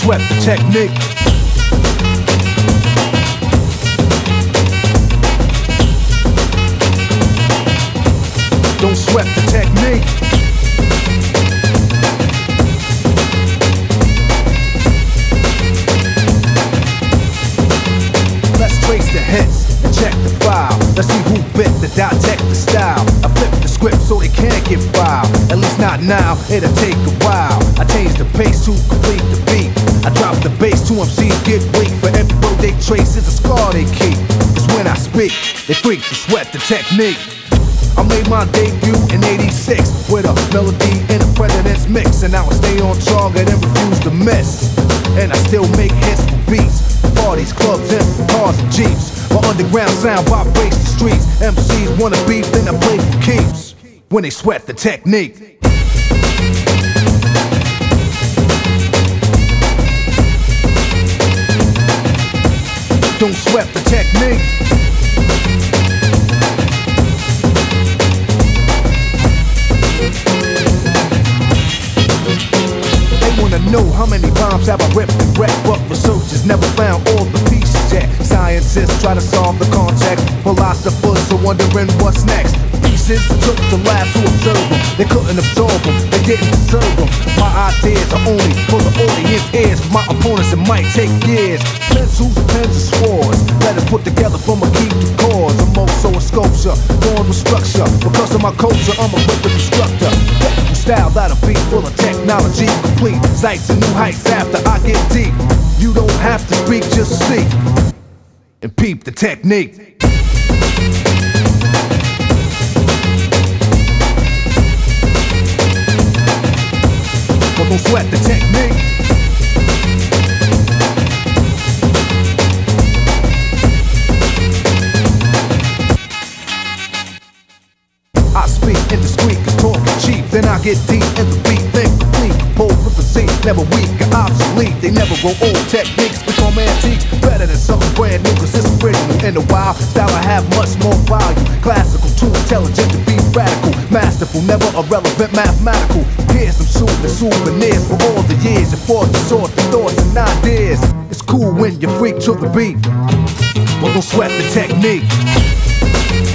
sweat the technique. Don't sweat the technique. Let's trace the hits and check the file. Let's see who bit the dissect the style. I flip the script so they can't get filed. At least not now, it'll take a while. I change the pace to complete the beat. I drop the bass to MCs get weak. For every word they trace is a scar they keep. Cause when I speak, they freak to sweat the technique. I made my debut in '86 with a melody and a president's mix, and now I stay on target and refuse to miss. And I still make hits for beats, for parties, clubs, and cars and jeeps. My underground sound vibrates the streets. MCs wanna beef, then I play for keeps. When they sweat the technique. Don't sweat the technique. Know how many bombs have I ripped and wrecked, but researchers never found all the pieces yet. Scientists try to solve the context, philosophers are wondering what's next. Pieces took to labs to observe them. They couldn't absorb them, they didn't deserve them. My ideas are only for the audience ears. For my opponents it might take years. Pencils, pens, and swords, letters put together from a key to cause. I'm also a sculpture, born with structure. Because of my culture, I'm a wicked instructor. Style that'll be full of technology, complete sights and new heights after I get deep. You don't have to speak, just see and peep the technique. But don't sweat the technique. I speak indiscreet, cause talking cheap. Then I get deep in the beat, think complete. Compose with a Z, never weak or obsolete. They never grow old, techniques become antiques. Better than something brand new, cause it's original. In the wild style I have much more value. Classical, too intelligent to be radical. Masterful, never irrelevant, mathematical. Here's some soothing souvenirs for all the years. You fought to sort the thoughts and ideas. It's cool when you freak to the beat, but don't sweat the technique.